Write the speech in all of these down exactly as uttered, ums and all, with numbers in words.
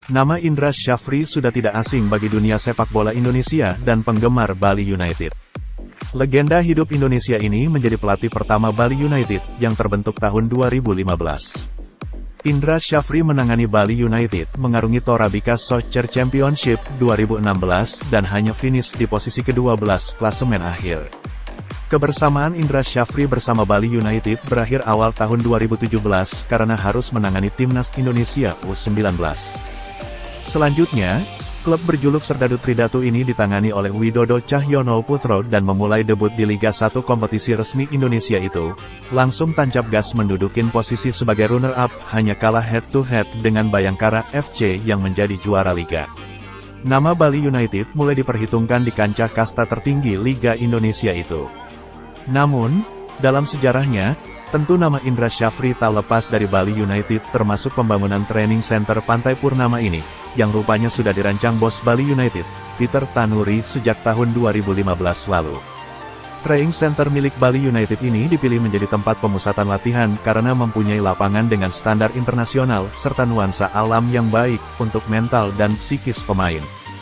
Nama Indra Syafri sudah tidak asing bagi dunia sepak bola Indonesia dan penggemar Bali United. Legenda hidup Indonesia ini menjadi pelatih pertama Bali United yang terbentuk tahun dua ribu lima belas. Indra Syafri menangani Bali United mengarungi Torabika Soccer Championship dua ribu enam belas dan hanya finish di posisi kedua belas klasemen akhir. Kebersamaan Indra Syafri bersama Bali United berakhir awal tahun dua ribu tujuh belas karena harus menangani timnas Indonesia U sembilan belas. Selanjutnya, klub berjuluk Serdadu Tridatu ini ditangani oleh Widodo Cahyono Putro dan memulai debut di Liga satu kompetisi resmi Indonesia itu, langsung tancap gas mendudukin posisi sebagai runner-up, hanya kalah head-to-head dengan Bayangkara F C yang menjadi juara Liga. Nama Bali United mulai diperhitungkan di kancah kasta tertinggi Liga Indonesia itu. Namun, dalam sejarahnya, tentu nama Indra Syafri tak lepas dari Bali United termasuk pembangunan training center Pantai Purnama ini, yang rupanya sudah dirancang bos Bali United, Peter Tanuri sejak tahun dua ribu lima belas lalu. Training center milik Bali United ini dipilih menjadi tempat pemusatan latihan karena mempunyai lapangan dengan standar internasional serta nuansa alam yang baik untuk mental dan psikis pemain.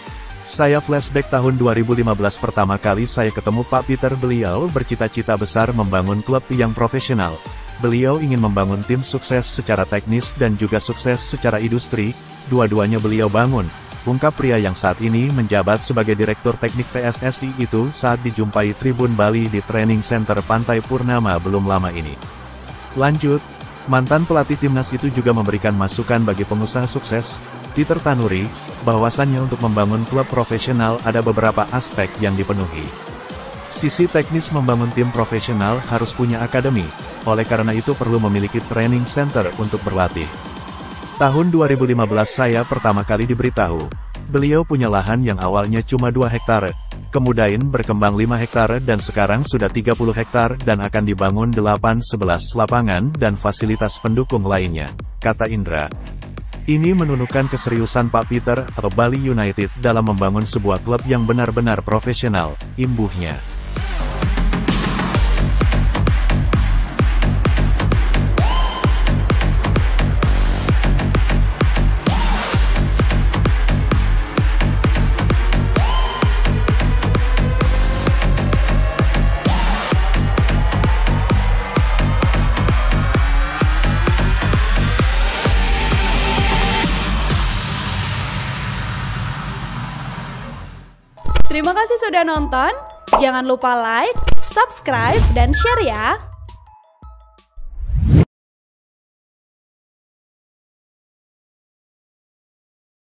Saya flashback tahun dua ribu lima belas pertama kali saya ketemu Pak Peter, beliau bercita-cita besar membangun klub yang profesional. Beliau ingin membangun tim sukses secara teknis dan juga sukses secara industri, dua-duanya beliau bangun, ungkap pria yang saat ini menjabat sebagai Direktur Teknik P S S I itu saat dijumpai Tribun Bali di Training Center Pantai Purnama belum lama ini. Lanjut, mantan pelatih timnas itu juga memberikan masukan bagi pengusaha sukses, Peter Tanuri, bahwasannya untuk membangun klub profesional ada beberapa aspek yang dipenuhi. Sisi teknis membangun tim profesional harus punya akademi, oleh karena itu perlu memiliki training center untuk berlatih. Tahun dua ribu lima belas saya pertama kali diberitahu, beliau punya lahan yang awalnya cuma dua hektar, kemudian berkembang lima hektar dan sekarang sudah tiga puluh hektar dan akan dibangun delapan sebelas lapangan dan fasilitas pendukung lainnya, kata Indra. Ini menunjukkan keseriusan Pak Peter atau Bali United dalam membangun sebuah klub yang benar-benar profesional, imbuhnya. Terima kasih sudah nonton, jangan lupa like, subscribe, dan share ya!